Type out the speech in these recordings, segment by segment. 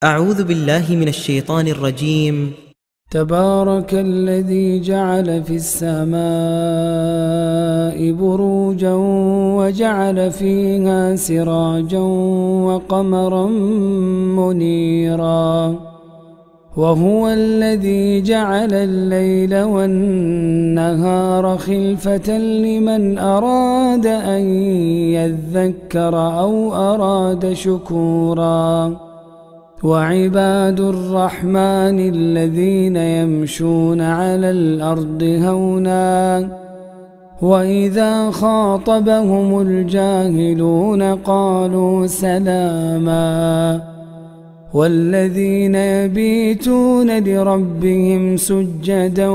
أعوذ بالله من الشيطان الرجيم. تبارك الذي جعل في السماء بروجا وجعل فيها سراجا وقمرا منيرا، وهو الذي جعل الليل والنهار خلفة لمن أراد أن يذكر أو أراد شكورا. وعباد الرحمن الذين يمشون على الأرض هونا وإذا خاطبهم الجاهلون قالوا سلاما، والذين يبيتون لربهم سجدا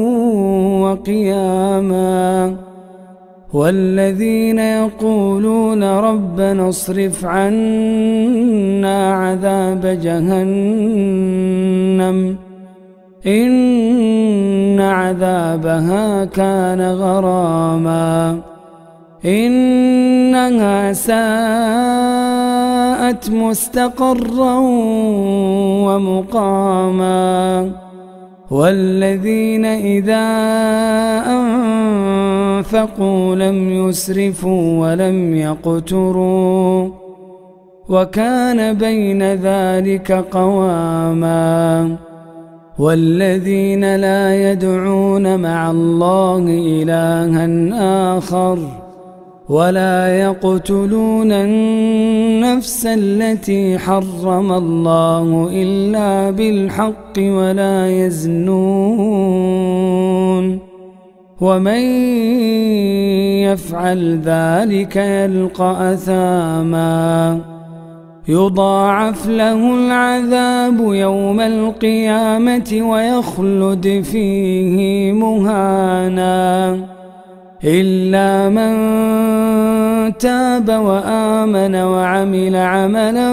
وقياما، والذين يقولون ربنا اصرف عنا عذاب جهنم إن عذابها كان غراما إنها ساءت مستقرا ومقاما. والذين إذا أنفقوا لم يسرفوا ولم يقتروا وكان بين ذلك قواما. والذين لا يدعون مع الله إلها آخر ولا يقتلون النفس التي حرم الله إلا بالحق ولا يزنون، ومن يفعل ذلك يلقى أثاما يضاعف له العذاب يوم القيامة ويخلد فيه مهانا إلا من تاب وآمن وعمل عملا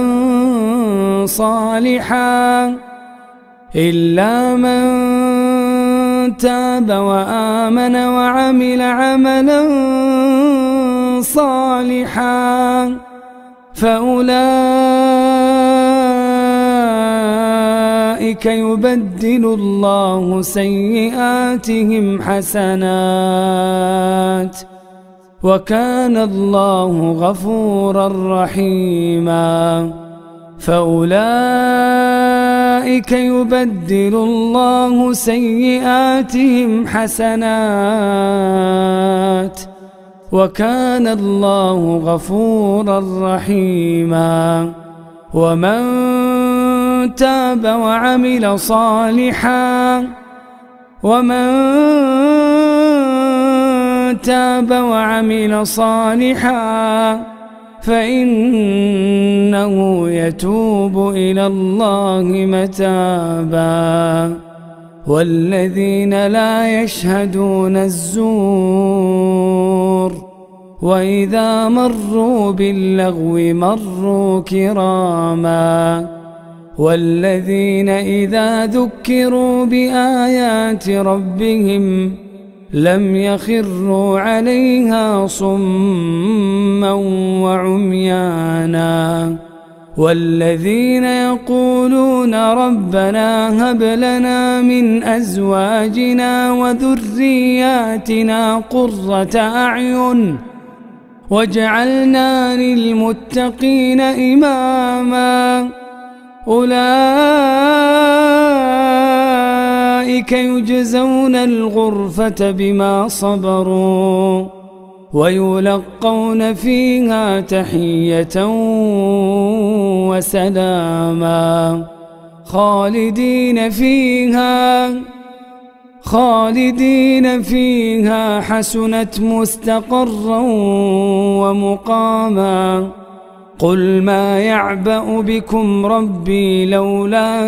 صالحا إلا من تاب وآمن وعمل عملا صالحا فأولئك يبدل الله سيئاتهم حسنات وكان الله غفورا رحيما. فأولئك يبدل الله سيئاتهم حسنات وكان الله غفورا رحيما. ومن تاب وعمل صالحا فإنه يتوب إلى الله متابا. والذين لا يشهدون الزور وإذا مروا باللغو مروا كراما. والذين إذا ذكروا بآيات ربهم لم يخروا عليها صما وعميانا. والذين يقولون ربنا هب لنا من أزواجنا وذرياتنا قرة أعين واجعلنا للمتقين إماما. أولئك يجزون الغرفة بما صبروا ويلقون فيها تحية وسلاما خالدين فيها حسنت مستقرا ومقاما. قل ما يعبأ بكم ربي لولا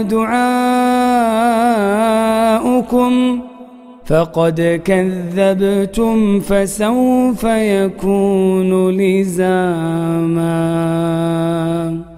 دعاؤكم فقد كذبتم فسوف يكون لزاما.